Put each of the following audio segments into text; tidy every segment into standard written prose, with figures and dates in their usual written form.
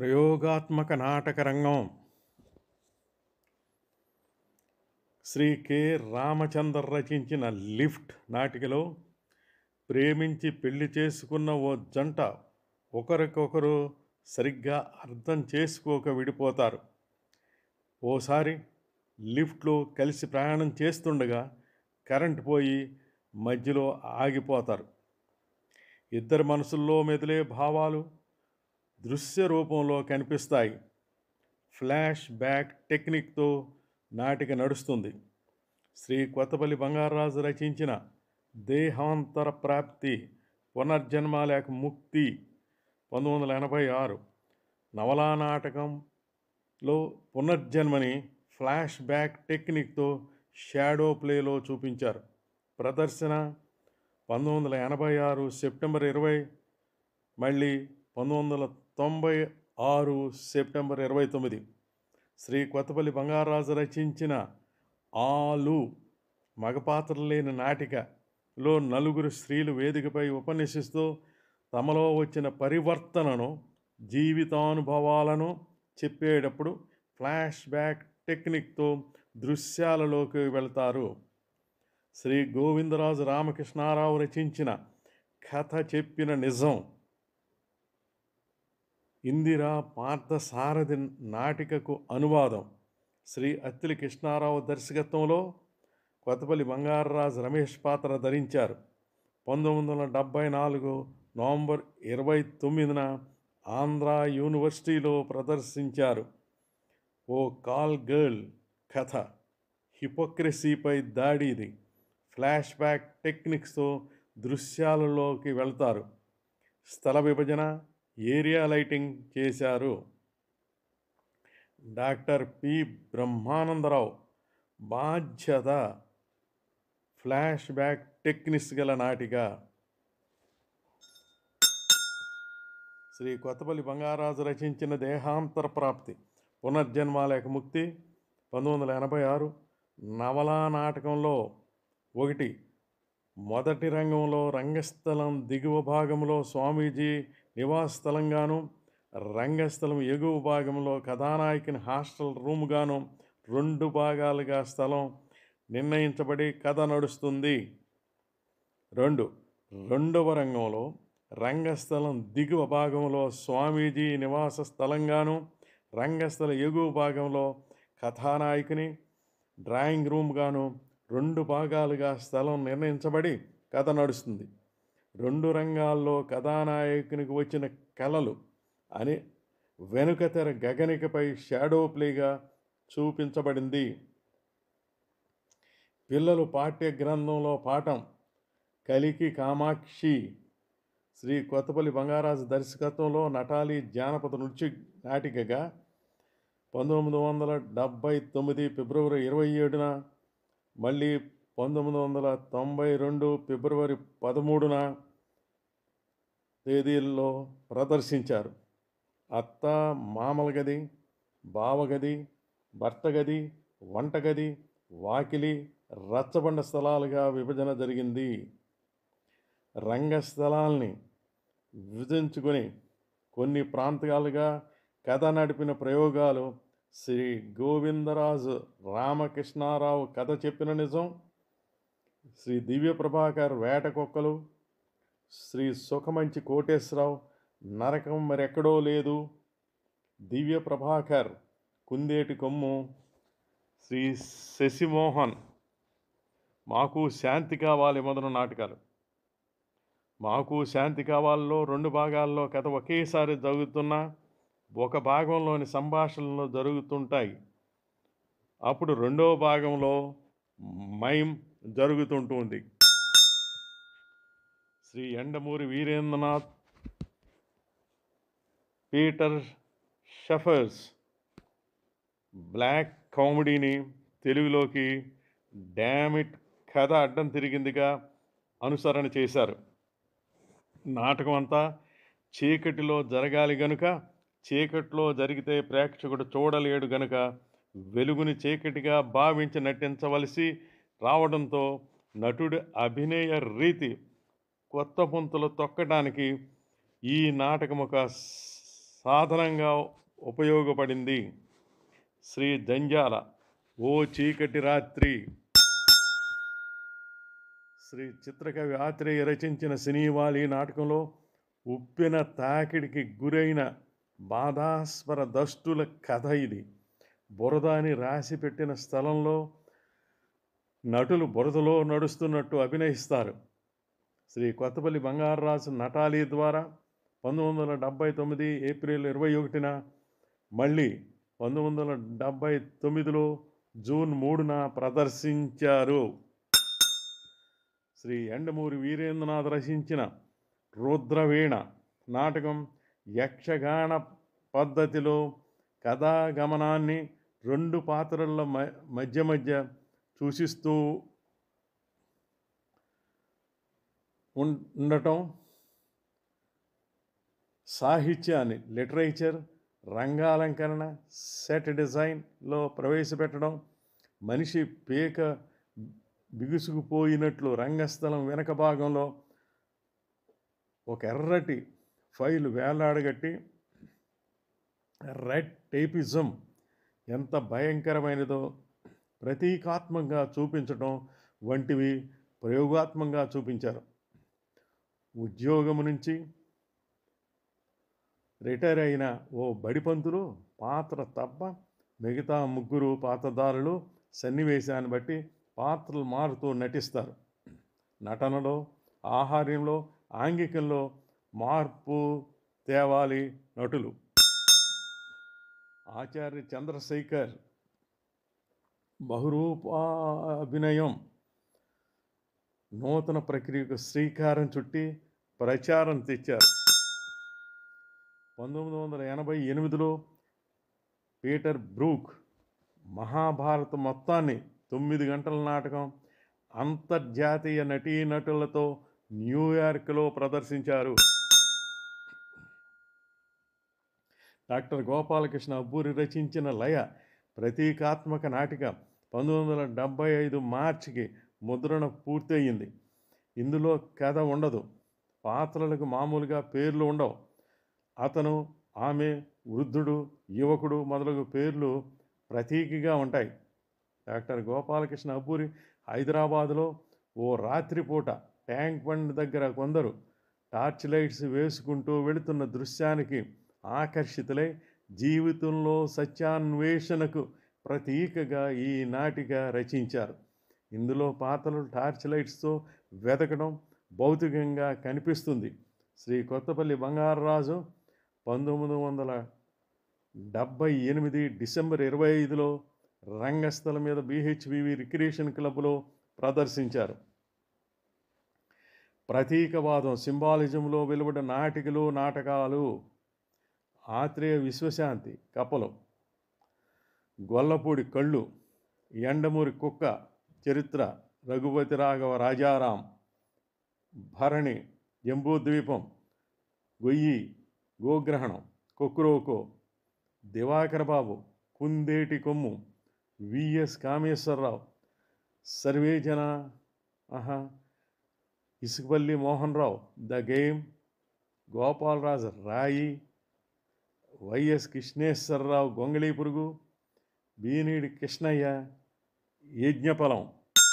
ప్రయోగాత్మక నాటక రంగం శ్రీ కె. రామచందర్ రచించిన లిఫ్ట్ నాటికలో ప్రేమించి పెళ్లి చేసుకున్న ఓ జంట ఒకరికొకరు సరిగ్గా అర్థం చేసుకోక విడిపోతారు. ఓసారి లిఫ్ట్లో కలిసి ప్రయాణం చేస్తుండగా కరెంటు పోయి మధ్యలో ఆగిపోతారు. ఇద్దరి మనసుల్లో మెదిలే భావాలు దృశ్య రూపంలో కనిపిస్తాయి. ఫ్లాష్ బ్యాక్ టెక్నిక్తో నాటిక నడుస్తుంది. శ్రీ కొత్తపల్లి బంగారరాజు రచించిన దేహాంతర ప్రాప్తి, పునర్జన్మ లేక ముక్తి 1986 నవలా నాటకంలో పునర్జన్మని ఫ్లాష్ బ్యాక్ టెక్నిక్తో షాడో ప్లేలో చూపించారు. ప్రదర్శన 1986 సెప్టెంబర్ 20, మళ్ళీ 1996 సెప్టెంబర్ 29. శ్రీ కొత్తపల్లి బంగారరాజు రచించిన ఆలు మగపాత్రలు లేని నాటికలో నలుగురు స్త్రీలు వేదికపై ఉపన్యసిస్తూ తమలో వచ్చిన పరివర్తనను, జీవితానుభవాలను చెప్పేటప్పుడు ఫ్లాష్ బ్యాక్ టెక్నిక్తో దృశ్యాలలోకి వెళ్తారు. శ్రీ గోవిందరాజు రామకృష్ణారావు రచించిన కథ చెప్పిన నిజం, ఇందిరా పార్థసారథి నాటికకు అనువాదం. శ్రీ అత్తిలి కృష్ణారావు దర్శకత్వంలో కొత్తపల్లి బంగారరాజు రమేష్ పాత్ర ధరించారు. 1974 నవంబర్ 29న ఆంధ్ర యూనివర్సిటీలో ప్రదర్శించారు. ఓ కాల్ గర్ల్ కథ, హిపోక్రసీపై దాడి. ఇది ఫ్లాష్ బ్యాక్ టెక్నిక్స్తో దృశ్యాలలోకి వెళ్తారు. స్థల విభజన, ఏరియా లైటింగ్ చేశారు. Doctor P. బ్రహ్మానందరావు బాధ్యత. ఫ్లాష్ బ్యాక్ టెక్నిక్స్ గల నాటిక. శ్రీ కొత్తపల్లి బంగారరాజు రచించిన దేహాంతర ప్రాప్తి, పునర్జన్మ లేక ముక్తి 1986 నవలా నాటకంలో 1. మొదటి రంగంలో రంగస్థలం దిగువ భాగంలో స్వామీజీ నివాస స్థలంగాను, రంగస్థలం ఎగువ భాగంలో కథానాయకుని హాస్టల్ రూమ్గాను 2 భాగాలుగా స్థలం నిర్ణయించబడి కథ నడుస్తుంది. 2. రెండవ రంగంలో రంగస్థలం దిగువ భాగంలో స్వామీజీ నివాస స్థలంగాను, రంగస్థల ఎగువ భాగంలో కథానాయకుని డ్రాయింగ్ రూమ్గాను 2 భాగాలుగా స్థలం నిర్ణయించబడి కథ నడుస్తుంది. 2 రంగాల్లో కథానాయకునికి వచ్చిన కలలు అని వెనుక తెర గగనికపై షాడో ప్లేగా చూపించబడింది. పిల్లలు పాఠ్య గ్రంథంలో పాఠం కలికి కామాక్షి. శ్రీ కొత్తపల్లి బంగారాజు దర్శకత్వంలో నటాలి జానపద నృత్య నాటికగా 1979 ఫిబ్రవరి 27న, మళ్ళీ 1992 ఫిబ్రవరి 13న తేదీల్లో ప్రదర్శించారు. అత్త మామల గది, బావగది, భర్త గది, వంటగది, వాకిలి, రచ్చబండ స్థలాలుగా విభజన జరిగింది. రంగస్థలాల్ని విభజించుకొని కొన్ని ప్రాంతాలుగా కథ నడిపిన ప్రయోగాలు శ్రీ గోవిందరాజు రామకృష్ణారావు కథ చెప్పిన నిజం, శ్రీ దివ్య ప్రభాకర్ వేటకొక్కలు, శ్రీ సుఖమంచి కోటేశ్వరరావు నరకం మరెక్కడో లేదు, దివ్య ప్రభాకర్ కుందేటి కొమ్ము, శ్రీ శశిమోహన్ మాకు శాంతి కావాలి మొదలు నాటకాలు. మాకు శాంతి కావాలలో 2 భాగాల్లో కథ ఒకేసారి జరుగుతున్నా ఒక భాగంలోని సంభాషణలు జరుగుతుంటాయి. అప్పుడు 2వ భాగంలో మైమ్ జరుగుతుంటుంది. Shri Yandamuri Veerendranath, Peter Shaffer's black కామెడీని తెలుగులోకి డామిట్ కథ అడ్డం తిరిగిందిగా అనుసరణ చేశారు. నాటకం అంతా చీకటిలో జరగాలి గనుక, చీకటిలో జరిగితే ప్రేక్షకుడు చూడలేడు గనుక వెలుగుని చీకటిగా భావించి నటించవలసి రావడంతో నటుడి అభినయ రీతి కొత్త పుంతలు తొక్కడానికి ఈ నాటకం ఒక సాధనంగా ఉపయోగపడింది. శ్రీ జంజాల ఓ చీకటి రాత్రి, శ్రీ చిత్రకవి ఆత్రేయ రచించిన సినీవాలి నాటకంలో ఉప్పెన తాకిడికి గురైన బాధాస్పర దష్టుల కథ ఇది. బురద అని రాసి పెట్టిన స్థలంలో నటులు బురదలో నడుస్తున్నట్టు అభినయిస్తారు. శ్రీ కొత్తపల్లి బంగారరాజు నటాలి ద్వారా 1979 ఏప్రిల్ 21న, మళ్ళీ 1979లో జూన్ 3న ప్రదర్శించారు. శ్రీ యండమూరి వీరేంద్రనాథ్ రచించిన రుద్రవీణ నాటకం యక్షగాన పద్ధతిలో కథాగమనాన్ని రెండు పాత్రల మధ్య సూచిస్తూ ఉండటం, సాహిత్యాన్ని, లిటరేచర్, రంగాలంకరణ, సెట్ డిజైన్లో ప్రవేశపెట్టడం, మనిషి పేక బిగుసుకుపోయినట్లు రంగస్థలం వెనక భాగంలో ఒక ఎర్రటి ఫైలు వేలాడగట్టి రెడ్ టేపిజం ఎంత భయంకరమైనదో ప్రతీకాత్మకంగా చూపించడం వంటివి ప్రయోగాత్మకంగా చూపించారు. ఉద్యోగం నుంచి రిటైర్ అయిన ఓ బడిపంతులు పాత్ర తప్ప మిగతా ముగ్గురు పాత్రధారులు సన్నివేశాన్ని బట్టి పాత్రలు మారుతూ నటిస్తారు. నటనలో, ఆహార్యంలో, ఆంగికంలో మార్పు తేవాలి నటులు. ఆచార్య చంద్రశేఖర్ బహురూపాభినయం నూతన ప్రక్రియకు శ్రీకారం చుట్టి ప్రచారం తెచ్చారు. 1988లో పీటర్ బ్రూక్ మహాభారత మొత్తాన్ని 9 గంటల నాటకం అంతర్జాతీయ నటీనటులతో న్యూయార్క్లో ప్రదర్శించారు. డాక్టర్ గోపాలకృష్ణ అబ్బూరి రచించిన లయ ప్రతీకాత్మక నాటిక 1975 మార్చికి ముద్రణ పూర్తయింది. ఇందులో కథ ఉండదు, పాత్రలకు మామూలుగా పేర్లు ఉండవు. అతను, ఆమె, వృద్ధుడు, యువకుడు మొదలగు పేర్లు ప్రతీకగా ఉంటాయి. డాక్టర్ గోపాలకృష్ణ అబ్బూరి హైదరాబాదులో ఓ రాత్రిపూట ట్యాంక్ బండ్ దగ్గర కొందరు టార్చ్ లైట్స్ వేసుకుంటూ వెళుతున్న దృశ్యానికి ఆకర్షితులై జీవితంలో సత్యాన్వేషణకు ప్రతీకగా ఈ నాటిక రచించారు. ఇందులో పాత్రలు టార్చ్ లైట్స్తో వెతకడం భౌతికంగా కనిపిస్తుంది. శ్రీ కొత్తపల్లి బంగారరాజు 1978 డిసెంబర్ 25లో రంగస్థలం మీద BHVV రిక్రియేషన్ క్లబ్లో ప్రదర్శించారు. ప్రతీకవాదం, సింబాలిజంలో వెలువడిన నాటికలు, నాటకాలు ఆత్రేయ విశ్వశాంతి కపలు, గొల్లపూడి కళ్ళు, ఎండమూరి కుక్క చరిత్ర, రఘుపతి రాఘవ రాజారాం, భరణి, జంబూద్వీపం, గొయ్యి, గోగ్రహణం, కొక్రోకో, దివాకర బాబు, కుందేటి కొమ్ము, VS కామేశ్వరరావు, సర్వేజన, ఇసుకపల్లి మోహన్ రావు, ద గేమ్, గోపాలరాజు రాయి, YS కృష్ణేశ్వరరావు గొంగళీ పురుగు, బీనీడి కృష్ణయ్య, యజ్ఞఫలం.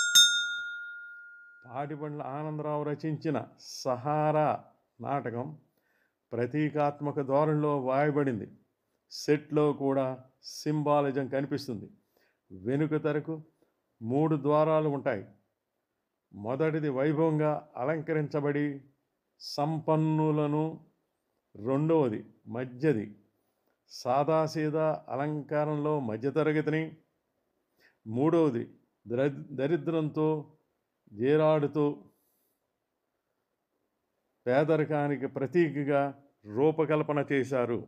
తాటిబండ్ల ఆనందరావు రచించిన సహారా నాటకం ప్రతీకాత్మక ధోరణిలో వాయబడింది. సెట్లో కూడా సింబాలిజం కనిపిస్తుంది. వెనుక తెరకు 3 ద్వారాలు ఉంటాయి. మొదటిది వైభవంగా అలంకరించబడి సంపన్నులను, రెండవది మధ్యది సాదాసీదా అలంకారంలో మధ్యతరగతిని, మూడవది దరిద్రంతో జీరాడుతూ పేదరికానికి ప్రతీకగా రూపకల్పన చేశారు.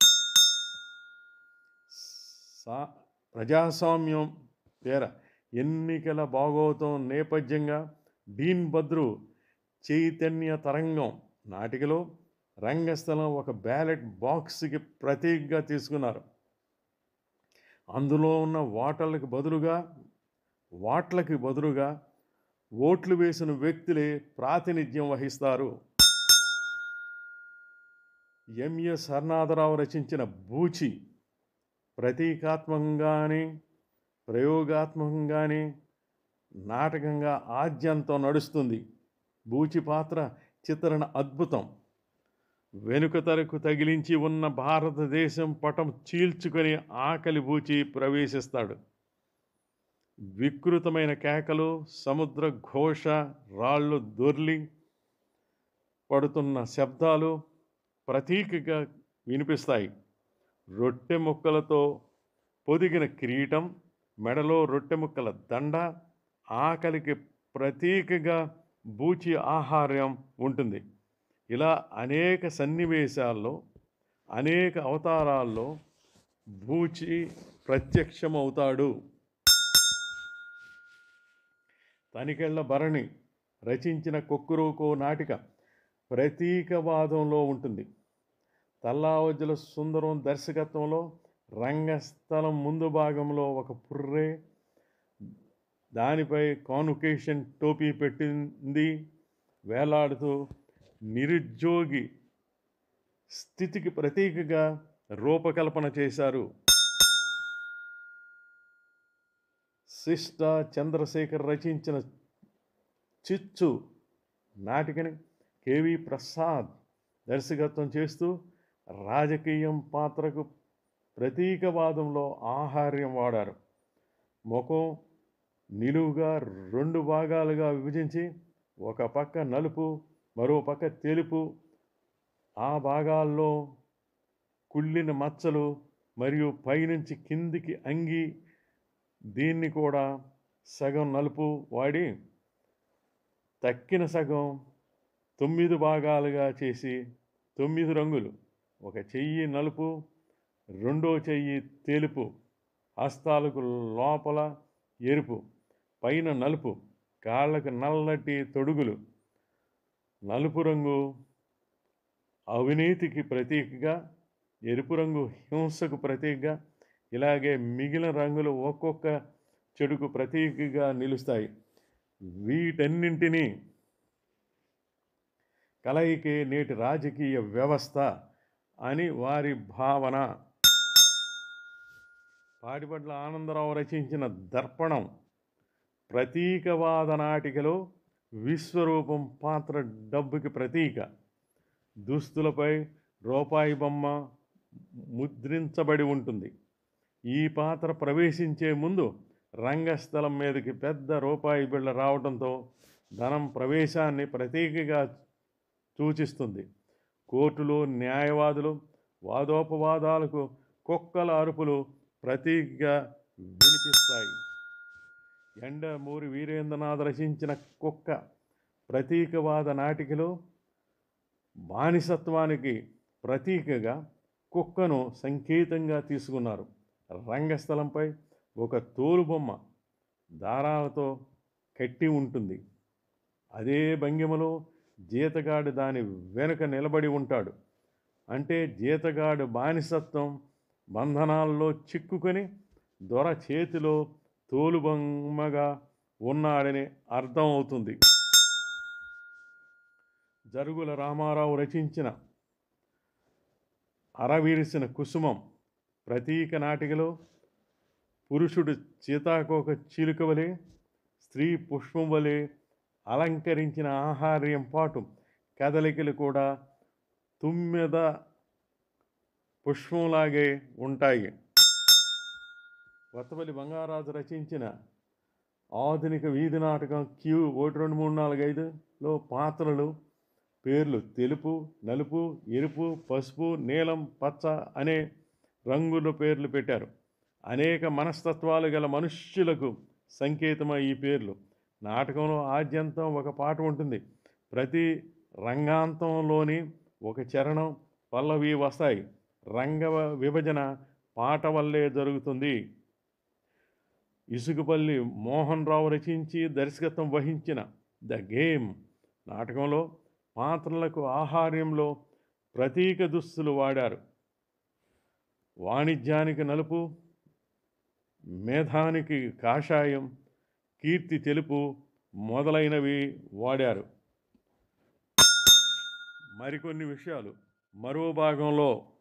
ప్రజాస్వామ్యం పేర ఎన్నికల భాగోతం నేపథ్యంగా డీన్ బద్రు చైతన్య తరంగం నాటికలో రంగస్థలం ఒక బ్యాలెట్ బాక్స్కి ప్రతీకగా తీసుకున్నారు. అందులో ఉన్న వాట్లకి బదులుగా ఓట్లు వేసిన వ్యక్తులే ప్రాతినిధ్యం వహిస్తారు. ఎంఎస్ హర్నాథరావు రచించిన బూచి ప్రతీకాత్మకంగానే ప్రయోగాత్మకంగానే నాటకంగా ఆద్యంతం నడుస్తుంది. బూచి పాత్ర చిత్రణ అద్భుతం. వెనుక తరకు తగిలించి ఉన్న భారతదేశం పటం చీల్చుకొని ఆకలి బూచి ప్రవేశిస్తాడు. వికృతమైన కేకలు, సముద్ర ఘోష, రాళ్ళు దొర్లి పడుతున్న శబ్దాలు ప్రతీకగా వినిపిస్తాయి. రొట్టె ముక్కలతో పొదిగిన కిరీటం, మెడలో రొట్టె ముక్కల దండ, ఆకలికి ప్రతీకగా బూచి ఆహార్యం ఉంటుంది. ఇలా అనేక సన్నివేశాల్లో, అనేక అవతారాల్లో బూచి ప్రత్యక్షమవుతాడు. తనికెళ్ల భరణి రచించిన కొక్కురోకో నాటిక ప్రతీకవాదంలో ఉంటుంది. తల్లావజ్జుల సుందరం దర్శకత్వంలో రంగస్థలం ముందు భాగంలో ఒక పుర్రె, దానిపై కాన్వకేషన్ టోపీ పెట్టింది వేలాడుతూ నిరుద్యోగి స్థితికి ప్రతీకగా రూపకల్పన చేశారు. శిష్ట చంద్రశేఖర్ రచించిన చిచ్చు నాటికని కేవి ప్రసాద్ దర్శకత్వం చేస్తూ రాజకీయం పాత్రకు ప్రతీకవాదంలో ఆహార్యం వాడారు. ముఖం నిలువుగా 2 భాగాలుగా విభజించి ఒక పక్క నలుపు, మరో పక్క తెలుపు, ఆ భాగాల్లో కుళ్ళిన మచ్చలు మరియు పైనుంచి కిందికి అంగి, దీన్ని కూడా సగం నలుపు వాడి తక్కిన సగం 9 భాగాలుగా చేసి 9 రంగులు, ఒక చెయ్యి నలుపు, రెండో చెయ్యి తెలుపు, హస్తాలకు లోపల ఎరుపు, పైన నలుపు, కాళ్ళకు నల్లటి తొడుగులు. నలుపు రంగు అవినీతికి ప్రతీకగా, ఎరుపు రంగు హింసకు ప్రతీకగా, ఇలాగే మిగిలిన రంగులు ఒక్కొక్క చెడుకు ప్రతీకగా నిలుస్తాయి. వీటన్నింటినీ కలయికే నేటి రాజకీయ వ్యవస్థ అని వారి భావన. పాటిబండ్ల ఆనందరావు రచించిన దర్పణం ప్రతీకవాద నాటికలో విశ్వరూపం పాత్ర డబ్బుకి ప్రతీక. దుస్తులపై రూపాయి బొమ్మ ముద్రించబడి ఉంటుంది. ఈ పాత్ర ప్రవేశించే ముందు రంగస్థలం మీదకి పెద్ద రూపాయి బిళ్ళ రావడంతో ధనం ప్రవేశాన్ని ప్రతీకగా సూచిస్తుంది. కోర్టులో న్యాయవాదులు వాదోపవాదాలకు కుక్కల అరుపులు ప్రతీకగా వినిపిస్తాయి. ఎండమూరి వీరేంద్రనాథ్ రచించిన కుక్క ప్రతీకవాద నాటికలో బానిసత్వానికి ప్రతీకగా కుక్కను సంకేతంగా తీసుకున్నారు. రంగస్థలంపై ఒక తోలుబొమ్మ దారాలతో కట్టి ఉంటుంది. అదే భంగిమలో జీతగాడు దాని వెనుక నిలబడి ఉంటాడు. అంటే జీతగాడు బానిసత్వం బంధనాల్లో చిక్కుకొని దొర చేతిలో తోలుబొమ్మగా ఉన్నాడని అర్థం అవుతుంది. జరుగుల రామారావు రచించిన అరవిరిసిన కుసుమం ప్రతీక నాటికలో పురుషుడు సీతాకోక చిలుక వలె, స్త్రీ పుష్పం వలె అలంకరించిన ఆహార్యం పాటు కదలికలు కూడా తుమ్మెద పుష్పంలాగే ఉంటాయి. వత్తపల్లి బంగారాజు రచించిన ఆధునిక వీధి నాటకం క్యూ 1, 2, 3, 4, 5లో పాత్రలు పేర్లు తెలుపు, నలుపు, ఎరుపు, పసుపు, నీలం, పచ్చ అనే రంగుల పేర్లు పెట్టారు. అనేక మనస్తత్వాలు గల మనుష్యులకు సంకేతమై ఈ పేర్లు. నాటకంలో ఆద్యంతం ఒక పాట ఉంటుంది. ప్రతి రంగాంతంలోని ఒక చరణం, పల్లవి వస్తాయి. రంగ విభజన పాట వల్లే జరుగుతుంది. ఇసుకపల్లి మోహన్ రావు రచించి దర్శకత్వం వహించిన ద గేమ్ నాటకంలో పాత్రలకు ఆహార్యంలో ప్రతీక దుస్తులు వాడారు. వాణిజ్యానికి నలుపు, మేధానికి కాషాయం, కీర్తి తెలుపు మొదలైనవి వాడారు. మరికొన్ని విషయాలు మరో భాగంలో